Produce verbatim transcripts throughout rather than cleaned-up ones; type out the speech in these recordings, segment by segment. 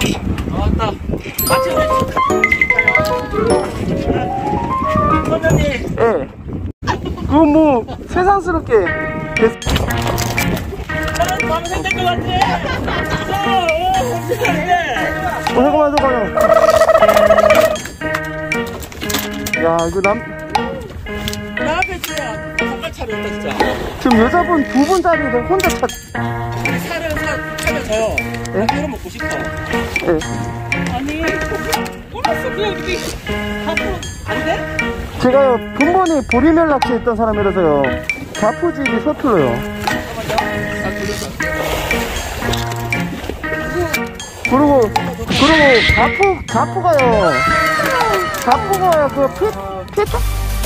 왔다. 같이 원장님. 예. 그 뭐 세상스럽게 됐... 나는 마음에 생길 것 같아. 어, 잠깐만 잠깐만요. 야 이거 남 나 앞에 진짜 잠깐 차렸다 진짜. 지금 여자분 두 분짜리인데 혼자 차. 우리 살을 사 차면 저요. 예? 이거 먹고 싶어. 예. 아니 몰랐어. 그냥 이렇게 앞으로 안 돼? 제가요 근본이 보리멸 낚시했던 사람이라서요 가푸질이 서툴러요. 그리고 그리고 가푸 가푸가요 가푸가요 그 피, 피터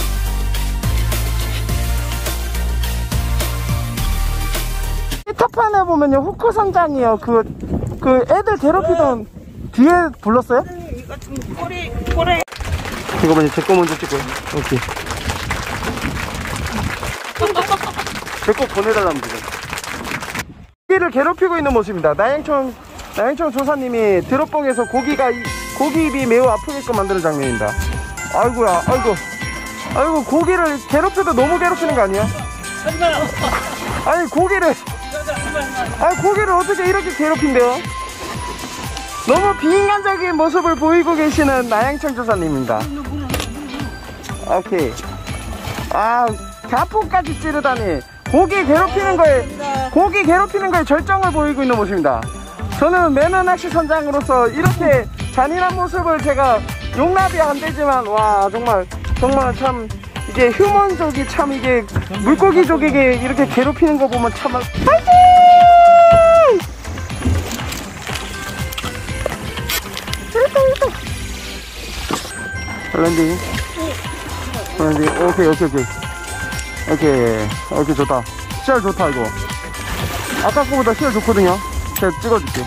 피터판에 보면요 후크 선장이요 그 그 애들 괴롭히던 뒤에 불렀어요? 이거 좀 꼬리 꼬리. 이거 먼저 제 거 먼저 찍고요. 오케이. 제 거 보내달라면 되죠. 고기를 괴롭히고 있는 모습입니다. 나양청 나양청 조사님이 드롭봉에서 고기가 고기입이 매우 아프게끔 만드는 장면입니다. 아이고야, 아이고, 아이고 고기를 괴롭혀도 너무 괴롭히는 거 아니야? 아니 고기를, 아니 고기를 어떻게 이렇게 괴롭힌대요? 너무 비인간적인 모습을 보이고 계시는 나양청 조사님입니다. 오케이. 아, 가포까지 찌르다니. 고기 괴롭히는 거에, 고기 괴롭히는 거에 절정을 보이고 있는 모습입니다. 저는 매너 낚시 선장으로서 이렇게 잔인한 모습을 제가 용납이 안 되지만, 와, 정말, 정말 참, 이게 휴먼족이 참 이게, 물고기족에게 이렇게 괴롭히는 거 보면 참, 파이팅! 랜딩 랜딩 오케이 오케이 오케이 오케이 오케이 좋다. 씨알 좋다. 이거 아까 거보다 씨알 좋거든요. 제가 찍어줄게.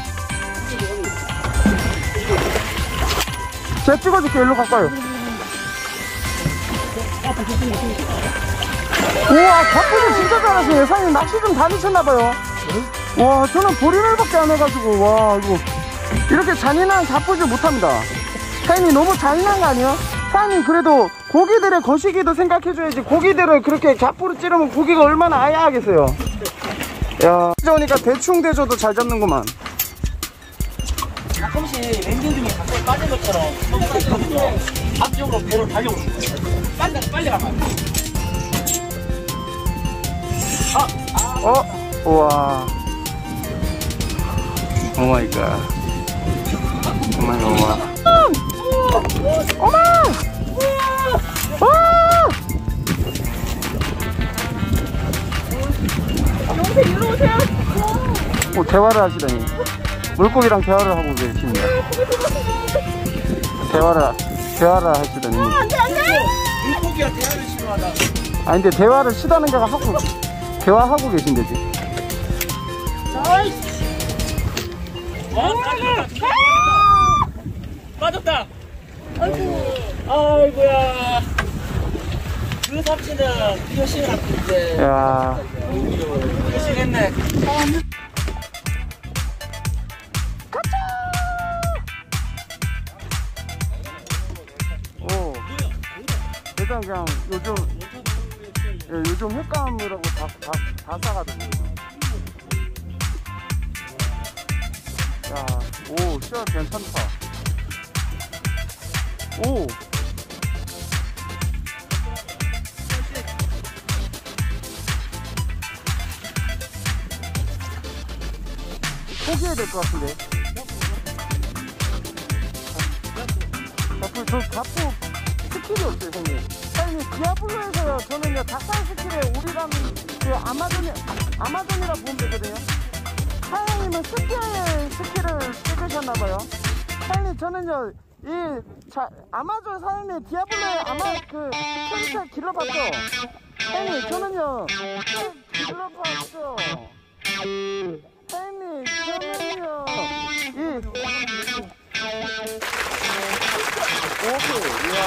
제가 찍어줄게. 일로 가까요. 우와 가쁘게 진짜 잘하시네. 사장님 낚시 좀 다니셨나봐요. 와 저는 보리멸밖에 안 해가지고 와 이거 이렇게 잔인한 가쁘지 못합니다. 사장님 너무 잔인한 거 아니에요? 사장님 그래도 고기들의 거시기도 생각해줘야지. 고기들을 그렇게 갸프로 찌르면 고기가 얼마나 아야하겠어요. 야 오니까 대충 대줘도 잘 잡는구만. 가끔씩 랜딩 중에 가끔 빠진 것처럼 성공을 있거든요. 앞쪽으로 배로 달려오는 거예요. 빨리 빨리 가면 아, 아. 어? 우와 오마이갓 오마이갓 와 어머! 와! 영생 일로 오세요. 뭐 대화를 하시다니. 물고기랑 대화를 하고 계십니다. 대화를 대화를 하시다니. 안돼 안돼. 물고기가 대화를 싫어하다. 아니 근데 대화를 시다는 자가 하고 대화하고 계신데지. 나이스. 와 빠졌다. 빠졌다. 아이고. 아이고야. 그 삼치는 피어싱을 안 했는데. 야. 피어싱 했네. 오. 일단 그냥 요즘 예, 요즘 횟감이라고 다, 다, 다 싸가지고. 야, 오, 씨앗 괜찮다. 오. 포기해야 될 것 같은데. 자꾸 저 자꾸 스킬이 없어요, 형님. 사장님, 디아블로에서요, 저는요, 닭살 스킬에 우리랑 그 아마존이, 아, 아마존이라 보면 되거든요. 사장님은 스킬 스킬을 찍으셨나봐요. 사장님, 저는요, 이, 자, 아마존 사장님, 디아블로에 아마 그, 캐릭터 길러봤죠? 사장님, 저는요, 길러봤죠? 사장님, 저는요, 이, 오케이, 이야.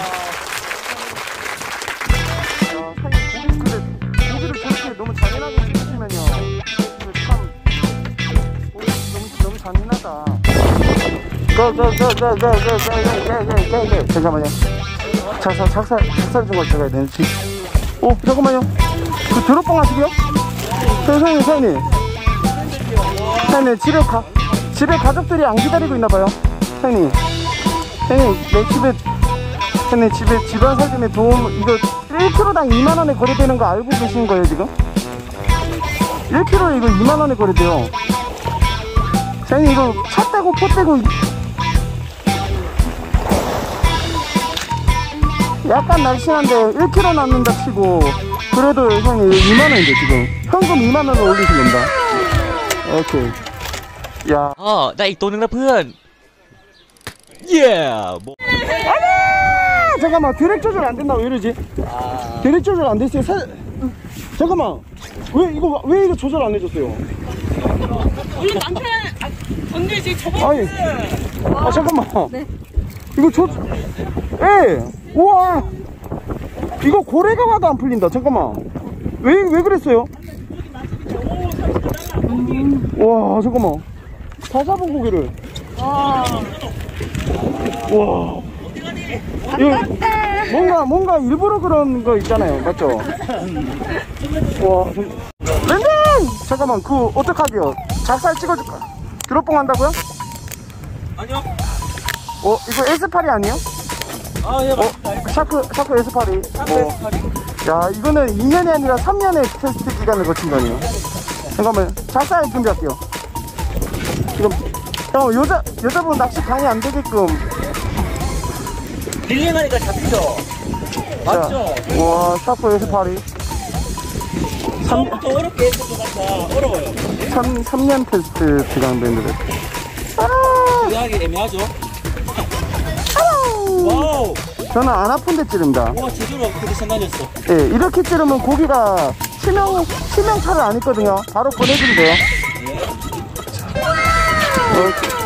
야, 사장님, 고기, 근데, 고기를 저렇게 너무 잔인하게 찍으시면요. 참, 고기 너무, 너무 잔인하다. 고고고고고고고고고고고 잠깐만요. 작살 작살 작살 좀 가져가야 되는지. 오 잠깐만요. 그 드롭봉 하시게요? 선생님 선생님 선생님 집에 가 집에 가족들이 안 기다리고 있나봐요. 선생님 선생님 내 집에 선생님 집에 집안 살림에 도움 이거 일 킬로그램당 이만 원에 거래되는 거 알고 계시는 거예요 지금? 일 킬로그램에 이거 이만 원에 거래돼요. 선생님 이거 차 떼고 포 떼고 약간 날씬한데 일 킬로그램 남는다 치고 그래도 형님 이만 원인데 지금 현금 이만 원을 올리시는다. 오케이. 야. อ๋อได้อีกตัวหนึงแล้วเพื่อน เย้ 아, 잠깐만 드랙 조절 안 된다고 왜 이러지? 드랙 조절 안 됐어요. 사... 잠깐만 왜 이거 왜 이거 조절 안 해줬어요? 우리 남편 아, 언니 지금 저번 아니 아 잠깐만 네. 이거 조 예 우와 이거 고래가 와도 안 풀린다. 잠깐만 왜 왜 그랬어요? 와 잠깐만 다 잡은 고기를 와 이거 뭔가 뭔가 일부러 그런 거 있잖아요 맞죠? 와 랜딩 잠깐만 그 어떡하게요? 작살 찍어줄까? 드롭봉 한다고요? 아니요. 어 이거 에스팔이 아니에요? 아, 예, 어? 맞습니다. 샤크 샤크 에스팔이 샤크 어. 에스팔이. 야 이거는 이 년이 아니라 삼 년의 테스트 기간을 거친 거 아니에요? 잠깐만 작살 준비할게요. 지금 형 여자 여자분 낚시 강의 안 되게끔 릴링하니까 잡히죠? 맞죠? 자, 와 샤크 에스팔이 처음부터 어렵게 했을 것 같아. 어려워요. 삼, 삼 년 테스트 기간 밴드를 이해하기 애매하죠? 와우! 저는 안 아픈데 찌릅니다. 와, 제대로 컨디션 다녔어. 예, 이렇게 찌르면 고기가 치명, 치명타를 안 했거든요. 바로 보내주면 돼요. 어,